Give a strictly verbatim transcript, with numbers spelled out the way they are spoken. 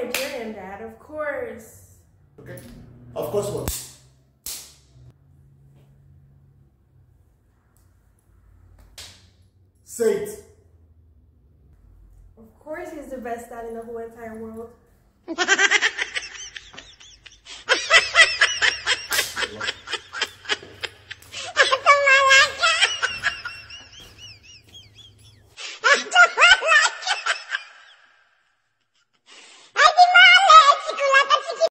Nigerian Dad, of course. Okay. Of course what? Say it. Of course he's the best dad in the whole entire world.